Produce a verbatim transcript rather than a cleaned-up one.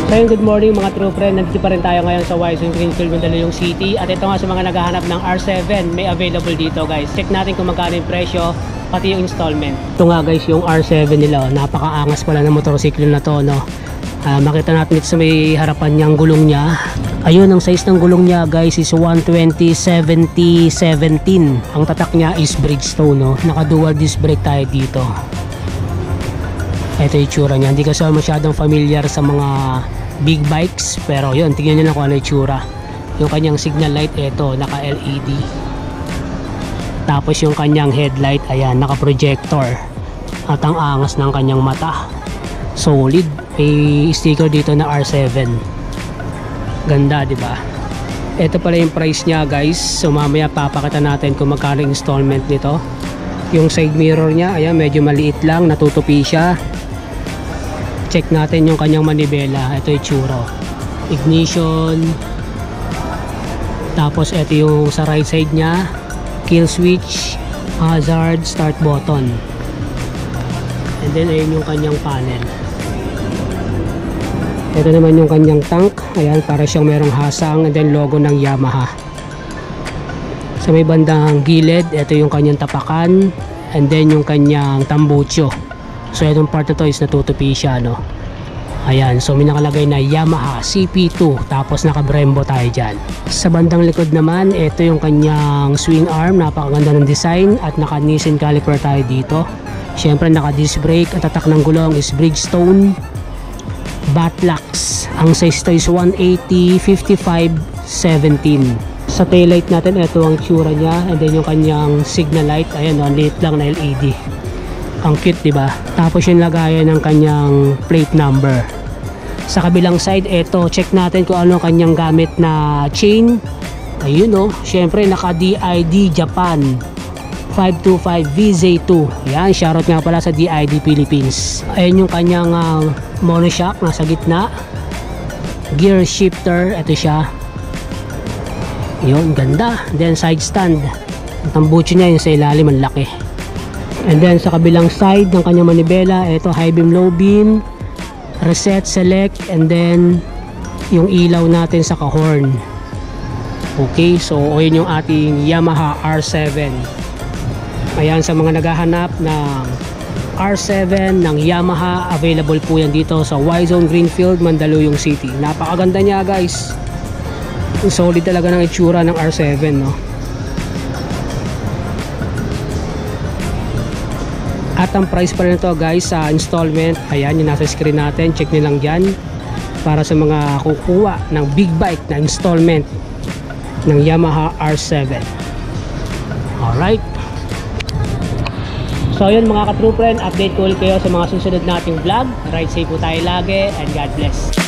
So yun, good morning mga true friend. Nandito pa rin tayo ngayon sa Wison Greenfield, Mandaluyong City. At ito nga sa mga naghahanap ng R seven, may available dito guys. Check natin kung magkano yung presyo, pati yung installment. Ito nga guys yung R seven nila. Napakaangas pala ng motorsiklo na to, no? Uh, makita natin dito sa may harapan niyang gulong niya. Ayun, ang size ng gulong niya guys is one twenty seventy seventeen. Ang tatak niya is Bridgestone, no? Naka dual disc brake tayo dito. Ito yung tsura niya. Hindi kasi masyadong familiar sa mga big bikes, pero yun, tingnan nyo lang kung ano yung tsura. Yung kanyang signal light, ito, naka L E D. Tapos yung kanyang headlight, ayan, naka projector. At ang angas ng kanyang mata, solid. May sticker dito na R seven. Ganda, di ba? Ito pala yung price niya guys. So mamaya papakita natin kung magkano installment nito. Yung side mirror niya, ayan, medyo maliit lang, natutupi siya. Check natin yung kanyang manibela. Ito yung tsura. Ignition. Tapos ito yung sa right side niya. Kill switch, hazard, start button. And then ayun yung kanyang panel. Ito naman yung kanyang tank. Ayan, para siyang merong hasang. And then logo ng Yamaha. Sa may bandang gilid, ito yung kanyang tapakan. And then yung kanyang tambucho. So itong part na to is natutupi siya, no? Ayan, so may nakalagay na Yamaha C P two. Tapos naka Brembo tayo dyan. Sa bandang likod naman, ito yung kanyang swing arm. Napakaganda ng design. At naka Nissin caliper tayo dito. Siyempre naka disc brake. At tatak ng gulong is Bridgestone. Batlocks. Ang size to is one eighty fifty-five seventeen. Sa taillight natin, ito ang tsura niya. And then yung kanyang signal light, ayan, no, liit lang na L E D. Ang cute, diba? Tapos yung lagayan ng kanyang plate number. Sa kabilang side, ito, check natin kung ano kanyang gamit na chain. Ayun, no, syempre naka D I D Japan five two five V Z two. Yan, shoutout nga pala sa D I D Philippines. Ayun yung kanyang uh, monoshock nasa gitna. Gear shifter, ito siya. Yun, ganda. Then side stand. Ang tambucho niya yung sa ilalim, ang laki. And then sa kabilang side ng kanyang manibela, ito high beam, low beam, reset, select, and then yung ilaw natin sa kahorn. Okay, so yun yung ating Yamaha R seven. Ayan, sa mga naghahanap ng R seven ng Yamaha, available po yan dito sa Wison Greenfield, Mandaluyong City. Napakaganda niya guys. Solid talaga ng itsura ng R seven, no? At ang price pa rin ito guys sa installment, ayan yung nasa screen natin, check nyo lang dyan para sa mga kukuha ng big bike na installment ng Yamaha R seven. Alright, so yun mga ka-true friend, update ko ulit kayo sa mga susunod nating vlog. Ride safe po tayo lagi and God bless.